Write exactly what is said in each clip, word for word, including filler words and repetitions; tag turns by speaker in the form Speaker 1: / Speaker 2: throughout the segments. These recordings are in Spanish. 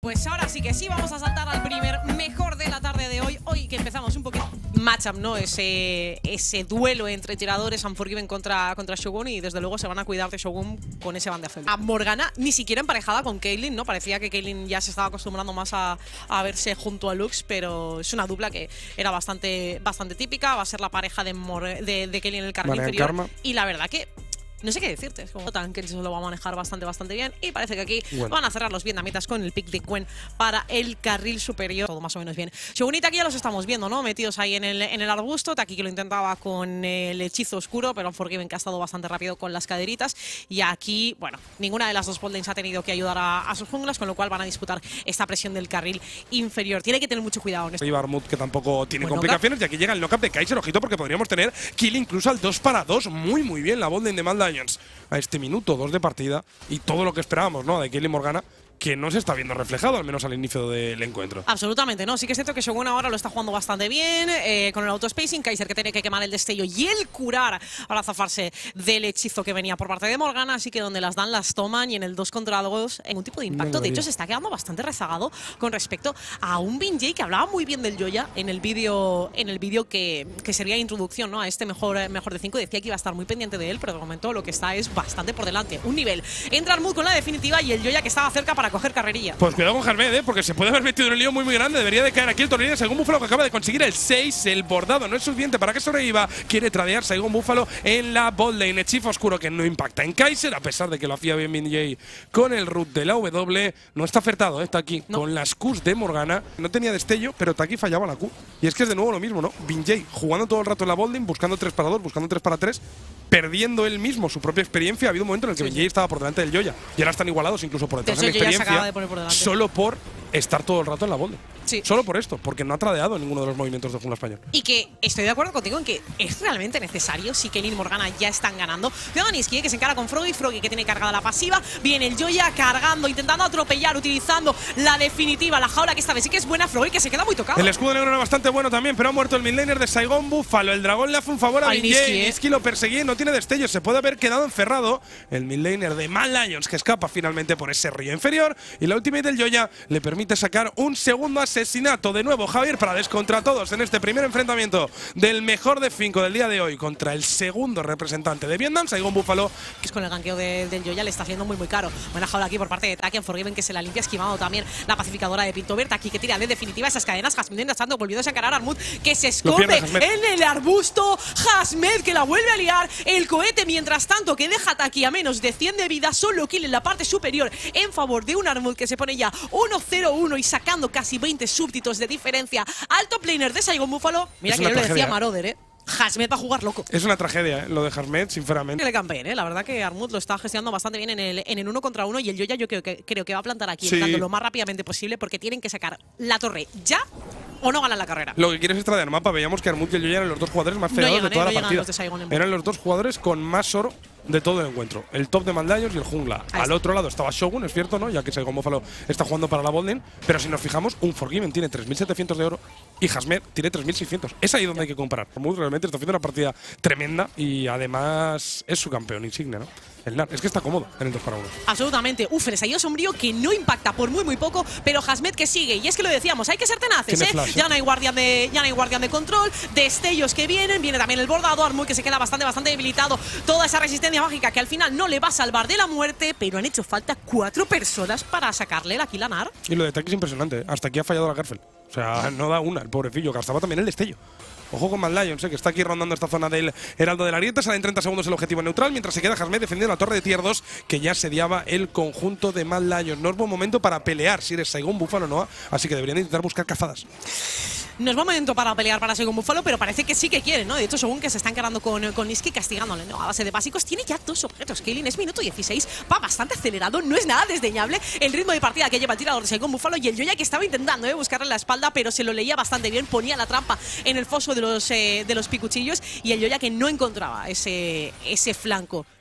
Speaker 1: Pues ahora sí que sí, vamos a saltar al primer mejor de la tarde de hoy. Hoy que empezamos un poquito matchup, ¿no? Ese, ese duelo entre tiradores Unforgiven contra, contra Shogun, y desde luego se van a cuidar de Shogun con ese bandefel. A Morgana ni siquiera emparejada con Caitlyn, ¿no? Parecía que Caitlyn ya se estaba acostumbrando más a, a verse junto a Lux, pero es una dupla que era bastante, bastante típica. Va a ser la pareja de, Mor de, de Caitlyn en el carril
Speaker 2: vale,
Speaker 1: inferior.
Speaker 2: Karma.
Speaker 1: Y la verdad que no sé qué decirte, es como tan que se lo va a manejar bastante, bastante bien. Y parece que aquí bueno. van a cerrar los vietnamitas con el pick de Quen para el carril superior. Todo más o menos bien. Shogun y Taki ya los estamos viendo, ¿no? Metidos ahí en el, en el arbusto. Taki que lo intentaba con el hechizo oscuro, pero Unforgiven que ha estado bastante rápido con las caderitas. Y aquí, bueno, ninguna de las dos botlane ha tenido que ayudar a, a sus junglas, con lo cual van a disputar esta presión del carril inferior. Tiene que tener mucho cuidado en esto.
Speaker 2: Y Barmut que tampoco tiene
Speaker 1: Buen
Speaker 2: complicaciones. Y aquí llega el knockup de Kaiser, ojito, porque podríamos tener kill incluso al dos para dos. Muy, muy bien la botlane de Mad Lions a este minuto dos de partida, y todo lo que esperábamos, ¿no? De Caitlyn Morgana, que no se está viendo reflejado, al menos al inicio del encuentro.
Speaker 1: Absolutamente, no. Sí que es cierto que Shogun ahora lo está jugando bastante bien, eh, con el autospacing. Kaiser que tiene que quemar el destello y el curar para zafarse del hechizo que venía por parte de Morgana. Así que donde las dan, las toman, y en el dos contra dos, en un tipo de impacto. De hecho, se está quedando bastante rezagado con respecto a un Binjay que hablaba muy bien del Yoya en el vídeo en el vídeo que, que sería introducción, ¿no? A este mejor, mejor de cinco. Decía que iba a estar muy pendiente de él, pero de momento lo que está es bastante por delante. Un nivel. Entra Armut con la definitiva y el Yoya que estaba cerca para coger carrerilla.
Speaker 2: Pues cuidado con Jarmed, ¿eh? Porque se puede haber metido en un lío muy muy grande. Debería de caer aquí el tornillo de Saigon Buffalo, que acaba de conseguir el seis. El bordado no es suficiente para que sobreviva. Quiere tradear Saigon Buffalo en la botlane. Hechizo oscuro que no impacta en Kaiser, a pesar de que lo hacía bien Binjay con el root de la W. No está acertado, ¿eh? Está aquí no. con las Qs de Morgana. No tenía destello, pero Taki fallaba la Q. Y es que es de nuevo lo mismo, ¿no? Binjay jugando todo el rato en la botlane, buscando tres para dos, buscando tres para tres, perdiendo él mismo su propia experiencia. Ha habido un momento en el que sí, Binjay sí. estaba por delante del Yoya, y ahora están igualados incluso por detrás de la experiencia, de poner por delante. Solo por estar todo el rato en la botlane. Sí. Solo por esto, porque no ha tradeado ninguno de los movimientos de jungla español.
Speaker 1: Y que estoy de acuerdo contigo en que es realmente necesario si Caitlyn y Morgana ya están ganando. Cuidado Niski, que se encara con Froggy, Froggy que tiene cargada la pasiva. Viene el Yoya cargando, intentando atropellar, utilizando la definitiva, la jaula, que esta vez sí que es buena. Froggy que se queda muy tocado.
Speaker 2: El escudo negro era bastante bueno también, pero ha muerto el midlaner de Saigon Buffalo. El dragón le hace un favor a Binjay. Niski, eh. Niski lo perseguía y no tiene destello. Se puede haber quedado encerrado el midlaner de Mad Lions, que escapa finalmente por ese río inferior. Y la ultimate del Yoya le permite sacar un segundo asesinato. De nuevo Javier Prades contra todos en este primer enfrentamiento del mejor de cinco del día de hoy contra el segundo representante de Vietnam, Saigon Buffalo.
Speaker 1: Que es con el ganqueo de, del Yoya le está haciendo muy muy caro. Buena jaula aquí por parte de Taki. Unforgiven que se la limpia, esquivando también la pacificadora de Pinto Verde. Aquí que tira de definitiva esas cadenas. Jasmed estando volviéndose a encarar a Armut, que se esconde en el arbusto. Jasmed que la vuelve a liar. El cohete mientras tanto que deja a Taki a menos de cien de vida. Solo kill en la parte superior en favor de un Armut que se pone ya uno cero uno y sacando casi veinte súbditos de diferencia al top laner de Saigon Buffalo. Mira es que yo le decía a Maroder, ¿eh? Jasmed va a jugar loco.
Speaker 2: Es una tragedia, ¿eh? Lo de Jasmed, sinceramente.
Speaker 1: El campaign, ¿eh? La verdad que Armut lo está gestionando bastante bien en el, en el uno contra uno, y el Yoya yo creo que, creo que va a plantar aquí, sí. entrando lo más rápidamente posible, porque tienen que sacar la torre ya o no ganan la carrera.
Speaker 2: Lo que quieres es tradear mapa. Veíamos que Armut y el Yoya eran los dos jugadores más feados no de toda eh, no la partida. Los de Saigon eran los dos jugadores con más oro de todo el encuentro. El top de Mad Lions y el jungla. Ahí Al está. otro lado estaba Shogun, es cierto, ¿no? Ya que Saigon Buffalo está jugando para la botlane. Pero si nos fijamos, Unforgiven tiene tres mil setecientos de oro y Jasmed tiene tres mil seiscientos. Es ahí donde hay que comparar. Armut realmente está haciendo una partida tremenda, y además es su campeón insigne, ¿no? El Nar. Es que está cómodo en el dos para uno.
Speaker 1: Absolutamente. Uf, el estallido sombrío que no impacta por muy muy poco, pero Jasmed que sigue. Y es que lo decíamos, hay que ser tenaces, ¿eh? Flash, ya no hay guardián de ya no hay guardián de control, destellos que vienen, viene también el bordado, Armut que se queda bastante bastante debilitado. Toda esa resistencia mágica que al final no le va a salvar de la muerte, pero han hecho falta cuatro personas para sacarle la kill a Nar.
Speaker 2: Y lo de Taki es impresionante, ¿eh? Hasta aquí ha fallado la Garfel. O sea, no da una, el pobrecillo. Gastaba también el destello. Ojo con Mad Lions, eh, que está aquí rondando esta zona del Heraldo de la Arieta. Sale en treinta segundos el objetivo neutral, mientras se queda Jasmed defendiendo la torre de tier dos, que ya sediaba el conjunto de Mad Lions. No es buen momento para pelear si eres Saigon Buffalo o no, así que deberían intentar buscar cazadas.
Speaker 1: No es buen momento para pelear para Saigon Buffalo, pero parece que sí que quieren, ¿no? De hecho, según que se está encarando con, con Niski, castigándole, ¿no? A base de básicos. Tiene ya dos objetos. Caitlyn es minuto dieciséis, va bastante acelerado, no es nada desdeñable el ritmo de partida que lleva el tirador de Saigon Buffalo, y el Yoya que estaba intentando ¿eh? buscarle la espalda, pero se lo leía bastante bien, ponía la trampa en el foso de los, eh, de los picuchillos, y el Yoya que no encontraba ese, ese flanco.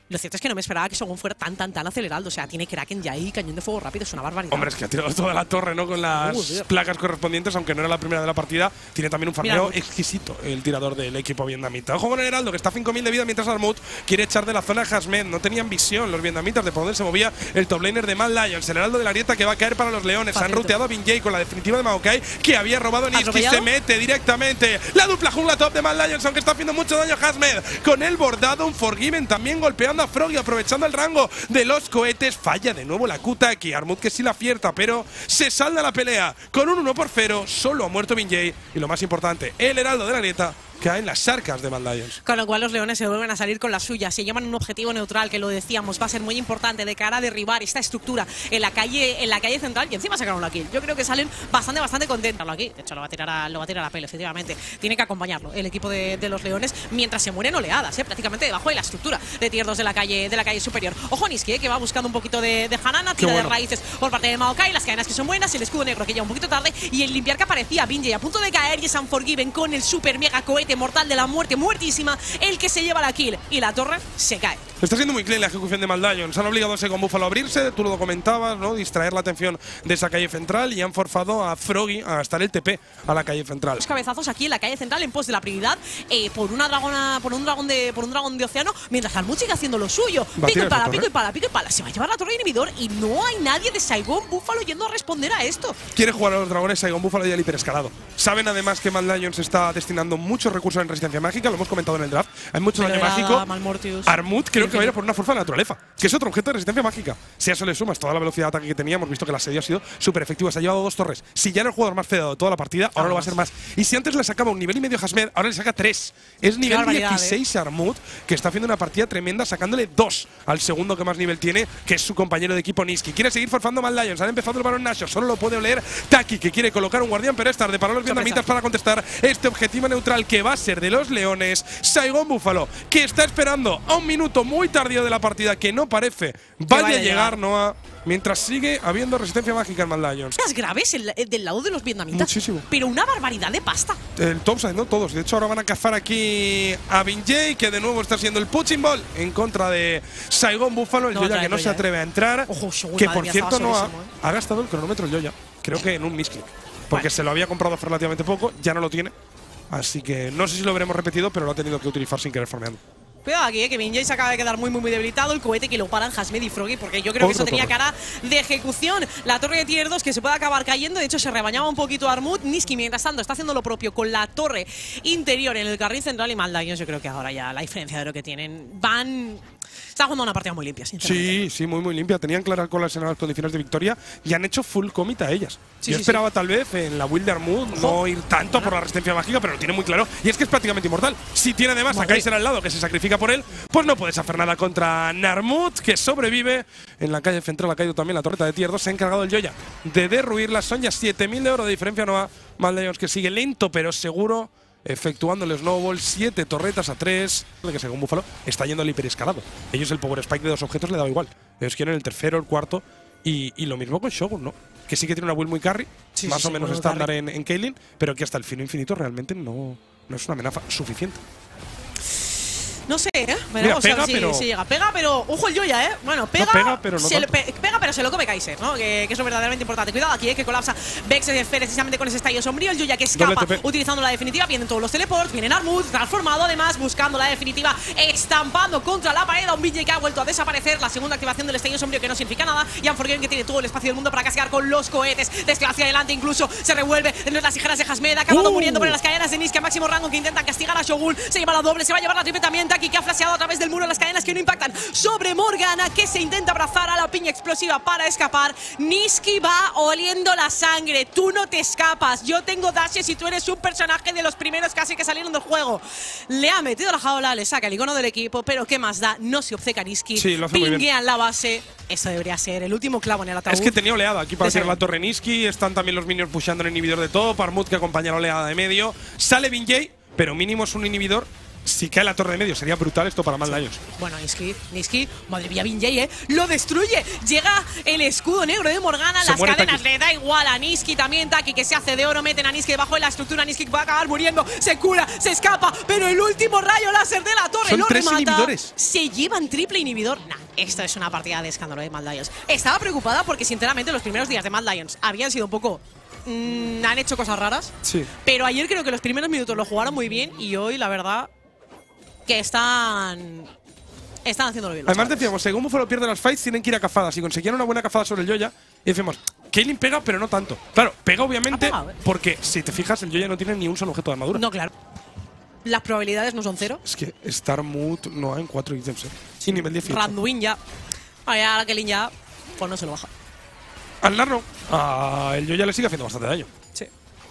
Speaker 1: Lo cierto es que no me esperaba que Shogun fuera tan, tan, tan acelerado. O sea, tiene Kraken ya ahí, cañón de fuego rápido, es una barbaridad.
Speaker 2: Hombre, es que ha tirado toda la torre, ¿no? Con las
Speaker 1: Uh,
Speaker 2: placas correspondientes, aunque no era la primera de la partida. Tiene también un farmeo
Speaker 1: Mira,
Speaker 2: exquisito el tirador del equipo vietnamita. Ojo con el Heraldo, que está a cinco mil de vida, mientras Armut quiere echar de la zona a Hasmed. No tenían visión los vietnamitas de por dónde se movía el top laner de Mad Lions. El Heraldo de la Arieta que va a caer para los leones.
Speaker 1: Paciente.
Speaker 2: Han ruteado a Binjay con la definitiva de Maokai, que había robado Niski.
Speaker 1: ¿Atropellado?
Speaker 2: Se mete directamente. La dupla jungla top de Mad Lions, aunque está haciendo mucho daño a Hasmed. Con el bordado, un Forgiven también golpeando a Froggy, aprovechando el rango de los cohetes. Falla de nuevo la Kutaki. Armut que sí la acierta, pero se salda la pelea con un uno por cero. Solo ha muerto Binjay. Y lo más importante, el Heraldo de la Arieta cae en las arcas de Mad Lions.
Speaker 1: Con lo cual los leones se vuelven a salir con la suya. Se llevan un objetivo neutral que, lo decíamos, va a ser muy importante de cara a derribar esta estructura en la calle en la calle central, y encima sacaron la kill. Yo creo que salen bastante, bastante contentos aquí. De hecho, lo va a tirar a, lo va a tirar a pelo, efectivamente. Tiene que acompañarlo el equipo de, de los leones mientras se mueren oleadas, ¿eh? Prácticamente debajo de la estructura de tier dos de la calle, de la calle superior. Ojo Niski, ¿eh? Que va buscando un poquito de, de Hanana, tira
Speaker 2: bueno.
Speaker 1: de raíces por parte de Maokai, las cadenas que son buenas, el escudo negro que llega un poquito tarde, y el limpiar que aparecía Binjay a punto de caer, y es Unforgiven con el super mega cohete mortal de la muerte, muertísima, el que se lleva la kill, y la torre se cae.
Speaker 2: Está siendo muy clean la ejecución de Mad Lions. Han obligado a ese con Búfalo a abrirse, tú lo comentabas, ¿no? Distraer la atención de esa calle central, y han forzado a Froggy a gastar el T P a la calle central.
Speaker 1: Los cabezazos aquí en la calle central en pos de la prioridad eh, por una dragona, por un dragón de por un dragón de océano, mientras Armut sigue haciendo lo suyo.
Speaker 2: Va a
Speaker 1: Pico y
Speaker 2: tirar
Speaker 1: pala,
Speaker 2: esa
Speaker 1: pico
Speaker 2: torre.
Speaker 1: y pala, pico y pala. Se va a llevar la torre inhibidor y no hay nadie de Saigon Búfalo yendo a responder a esto.
Speaker 2: Quiere jugar a los dragones Saigon Búfalo y al hiperescalado. Saben además que Mad Lions está destinando muchos recursos en resistencia mágica, lo hemos comentado en el draft. Hay mucho daño mágico.
Speaker 1: Malmortius.
Speaker 2: Armut creo que va a ir por una fuerza de la naturaleza, que es otro objeto de resistencia mágica. Si a eso le sumas toda la velocidad de ataque que tenía, hemos visto que el asedio ha sido súper efectivo. Se ha llevado dos torres. Si ya era el jugador más fedeado de toda la partida, ahora
Speaker 1: Ah,
Speaker 2: lo va a ser más. Y si antes le sacaba un nivel y medio a Hasmed, ahora le saca tres. Es nivel
Speaker 1: barbaridad,
Speaker 2: dieciséis a Armut, que está haciendo una partida tremenda, sacándole dos al segundo que más nivel tiene, que es su compañero de equipo Niski. Quiere seguir forzando Mad Lions. Han empezado el Barón Nashor, solo lo puede oler Taki, que quiere colocar un guardián, pero es tarde para los vietnamitas para contestar este objetivo neutral que va a ser de los leones. Saigon Búfalo, que está esperando a un minuto muy tardío de la partida, que no parece vaya,
Speaker 1: vaya
Speaker 2: a llegar, Noah, mientras sigue habiendo resistencia mágica en Mad Lions.
Speaker 1: Las graves el- el del lado de los vietnamitas.
Speaker 2: Muchísimo.
Speaker 1: Pero una barbaridad de pasta.
Speaker 2: El top side, no todos. De hecho, ahora van a cazar aquí a Binjay, que de nuevo está siendo el punching ball en contra de Saigon Búfalo. El
Speaker 1: No,
Speaker 2: Yoya
Speaker 1: trae
Speaker 2: que no
Speaker 1: Yoya,
Speaker 2: se
Speaker 1: ¿eh?
Speaker 2: atreve a entrar.
Speaker 1: Ojo, Shogun,
Speaker 2: que
Speaker 1: madre
Speaker 2: por
Speaker 1: mía,
Speaker 2: cierto,
Speaker 1: estaba
Speaker 2: Noah
Speaker 1: sobrísimo, ¿eh?
Speaker 2: ha gastado el cronómetro el Yoya. Creo que en un misclick. Porque
Speaker 1: Vale.
Speaker 2: se lo había comprado hace relativamente poco, ya no lo tiene. Así que no sé si lo veremos repetido, pero lo ha tenido que utilizar sin querer farmeando.
Speaker 1: Cuidado aquí, eh, que Binjay se acaba de quedar muy, muy, muy debilitado. El cohete que lo paran Hasmed y Froggy, porque yo creo que
Speaker 2: Otra
Speaker 1: eso tenía
Speaker 2: torre.
Speaker 1: cara de ejecución. La torre de tier dos que se puede acabar cayendo. De hecho, se rebañaba un poquito Armut. Niski, mientras tanto, está haciendo lo propio con la torre interior en el carril central. Y Mad Lions, yo creo que ahora ya la diferencia de lo que tienen van. Está jugando una partida muy limpia, sinceramente.
Speaker 2: Sí, sí, muy muy limpia. Tenían claras con las en las condiciones de victoria y han hecho full commit a ellas.
Speaker 1: Sí,
Speaker 2: Yo
Speaker 1: sí,
Speaker 2: esperaba tal vez en la build de Armut no ir tanto por la resistencia mágica, pero lo tiene muy claro. Y es que es prácticamente inmortal. Si tiene además a
Speaker 1: Madre.
Speaker 2: Kaiser al lado que se sacrifica por él, pues no puedes hacer nada contra Narmut, que sobrevive. En la calle central ha caído también la torreta de tier dos. Se ha encargado el Yoya de derruirla. Son ya siete mil de oro de diferencia. No a Mad Lions, que sigue lento pero seguro, efectuando el snowball, siete torretas a tres, que según Búfalo está yendo al hiperescalado. Ellos el power spike de dos objetos le da igual. Ellos quieren el tercero, el cuarto, y, y lo mismo con Shogun, ¿no? Que sí que tiene una build muy carry,
Speaker 1: Sí,
Speaker 2: más
Speaker 1: sí,
Speaker 2: o
Speaker 1: sí,
Speaker 2: menos
Speaker 1: muy
Speaker 2: estándar
Speaker 1: carry.
Speaker 2: en, en Kaylin, pero que hasta el fino infinito realmente no, no es una amenaza suficiente.
Speaker 1: No sé, ¿eh?
Speaker 2: Mira,
Speaker 1: Veremos a ver
Speaker 2: pega,
Speaker 1: si,
Speaker 2: pero-
Speaker 1: si llega. Pega, pero. Ojo el Yoya, ¿eh? Bueno, pega.
Speaker 2: pega, pero no
Speaker 1: se
Speaker 2: tanto.
Speaker 1: le pe- pega, pero se lo come Kaiser, ¿no? Que, que es lo verdaderamente importante. Cuidado aquí, ¿eh? Que colapsa Vex precisamente con ese estallido sombrío. El Yoya que escapa
Speaker 2: Doble T P.
Speaker 1: utilizando la definitiva. Vienen todos los teleports. Vienen Armut, transformado además, buscando la definitiva. Estampando contra la pared a un Binjay que ha vuelto a desaparecer. La segunda activación del estallido sombrío que no significa nada. Y Unforgiven que tiene todo el espacio del mundo para castigar con los cohetes. Desde hacia adelante incluso se revuelve en las tijeras de Hasmed. Ha acabado
Speaker 2: Uh.
Speaker 1: muriendo por las cadenas de Niski a máximo rango que intentan castigar a Shogun. Se lleva la doble, se va a llevar la triple también. Taki que ha flasheado a través del muro las cadenas que no impactan sobre Morgana, que se intenta abrazar a la piña explosiva para escapar. Niski va oliendo la sangre. Tú no te escapas. Yo tengo dashes y tú eres un personaje de los primeros casi que salieron del juego. Le ha metido la jaula, le saca el icono del equipo, pero ¿qué más da? No se obceca Niski.
Speaker 2: Sí, lo hace muy bien.
Speaker 1: Pinguean la base. Eso debería ser el último clavo en el ataúd.
Speaker 2: Es que tenía oleada aquí para
Speaker 1: De
Speaker 2: tirar la
Speaker 1: Saigon.
Speaker 2: torre Niski. Están también los minions pushando el inhibidor de top. Armut que acompaña la oleada de medio. Sale Binjay, pero mínimo es un inhibidor Si cae la torre de medio, sería brutal esto para Mad Lions.
Speaker 1: Bueno, Niski, Niski, madre mía, Binjay, ¿eh? Lo destruye. Llega el escudo negro de Morgana.
Speaker 2: Se
Speaker 1: las
Speaker 2: muere
Speaker 1: cadenas
Speaker 2: Taki.
Speaker 1: le da igual a Niski. También Taki, que se hace de oro. Meten a Niski debajo de la estructura. Niski va a acabar muriendo. Se cura, se escapa. Pero el último rayo láser de la torre
Speaker 2: Son
Speaker 1: lo
Speaker 2: tres
Speaker 1: remata.
Speaker 2: inhibidores.
Speaker 1: Se llevan triple inhibidor. Nah, esto es una partida de escándalo de Mad Lions. Estaba preocupada porque, sinceramente, los primeros días de Mad Lions habían sido un poco… Mmm, han hecho cosas raras.
Speaker 2: Sí.
Speaker 1: Pero ayer creo que los primeros minutos lo jugaron muy bien. Y hoy, la verdad… que están… Están haciéndolo bien. los
Speaker 2: Además
Speaker 1: chavales.
Speaker 2: decíamos, según Buffalo pierde las fights, tienen que ir a cazadas. Y conseguían una buena cazada sobre el Yoya. Y decimos, Kaylin pega, pero no tanto. Claro, pega obviamente
Speaker 1: Ha pegado, ¿eh?
Speaker 2: porque, si te fijas, el Yoya no tiene ni un solo objeto de armadura.
Speaker 1: No, claro. Las probabilidades no son cero.
Speaker 2: Es que Star Mood no hay en cuatro ítems, ¿eh? Sí, nivel dieciocho.
Speaker 1: Randuin ya… Vaya, ahora que Lin ya… Pues no se lo baja.
Speaker 2: Al Narro, a el Yoya le sigue haciendo bastante daño.
Speaker 1: Sí.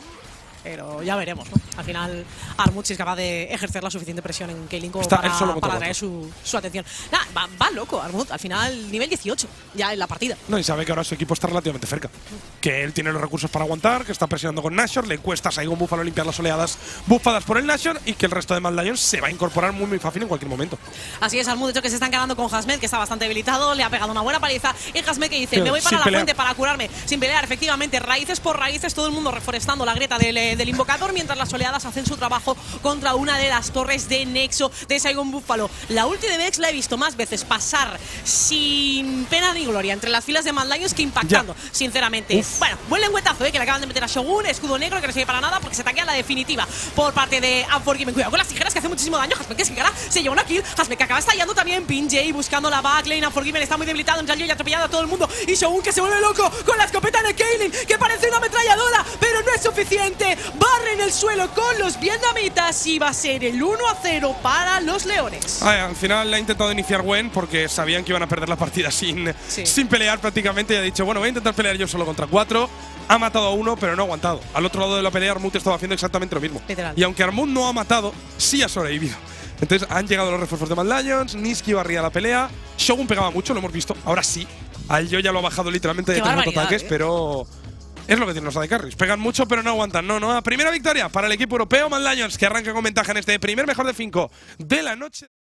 Speaker 1: Pero ya veremos, ¿no? Al final, Armut si es capaz de ejercer la suficiente presión en Kaylin como
Speaker 2: Está
Speaker 1: para,
Speaker 2: él solo contra
Speaker 1: para
Speaker 2: cuatro.
Speaker 1: atraer su, su atención. Nah, va, va loco Armut. Al final, nivel dieciocho ya en la partida.
Speaker 2: No, y sabe que ahora su equipo está relativamente cerca. Que él tiene los recursos para aguantar, que está presionando con Nashor, le cuesta a Saigon Buffalo limpiar las oleadas bufadas por el Nashor y que el resto de Mad Lions se va a incorporar muy muy fácil en cualquier momento.
Speaker 1: Así es, Armut, de hecho, que se están quedando con Hasmed, que está bastante debilitado, le ha pegado una buena paliza. Y Hasmed que dice,
Speaker 2: Pero
Speaker 1: me voy para
Speaker 2: sin
Speaker 1: la
Speaker 2: pelear.
Speaker 1: fuente para curarme. Sin pelear, efectivamente, raíces por raíces, todo el mundo reforestando la grieta del, eh, del invocador, mientras las oleadas hacen su trabajo contra una de las torres de Nexo de Saigon Buffalo. La ulti de Vex la he visto más veces pasar sin pena ni gloria entre las filas de Mad Lions que impactando,
Speaker 2: Ya.
Speaker 1: sinceramente.
Speaker 2: Uf.
Speaker 1: Bueno, buen lengüetazo, eh, que le acaban de meter a Shogun, escudo negro que no sirve para nada porque se taquea la definitiva por parte de Unforgiven. Cuidado con las tijeras que hace muchísimo daño. Hasmed que se queda, se lleva una kill. Hasmed que acaba estallando también. Pinjay buscando la backlane. Unforgiven está muy debilitado. En realidad ya atropellado a todo el mundo. Y Shogun que se vuelve loco con la escopeta de Kaylin, que parece una ametralladora, pero no es suficiente. Barre en el suelo con los vietnamitas y va a ser el uno a cero para los leones.
Speaker 2: Ah, al final ha intentado iniciar Gwen porque sabían que iban a perder la partida sin,
Speaker 1: Sí.
Speaker 2: sin pelear prácticamente. Y ha dicho, bueno, voy a intentar pelear yo solo contra cuatro. Ha matado a uno, pero no ha aguantado. Al otro lado de la pelea, Armut estaba haciendo exactamente lo mismo.
Speaker 1: Literal.
Speaker 2: Y aunque Armut no ha matado, sí ha sobrevivido. Entonces han llegado los refuerzos de Mad Lions, Niski barría la pelea, Shogun pegaba mucho, lo hemos visto. Ahora sí, al yo ya lo ha bajado literalmente de
Speaker 1: Qué
Speaker 2: tres
Speaker 1: barbaridad,
Speaker 2: ataques,
Speaker 1: ¿eh?
Speaker 2: pero… Es lo que tienen los A D Carries. Pegan mucho, pero no aguantan. No, no. Primera victoria para el equipo europeo Mad Lions, que arranca con ventaja en este primer mejor de cinco de la noche.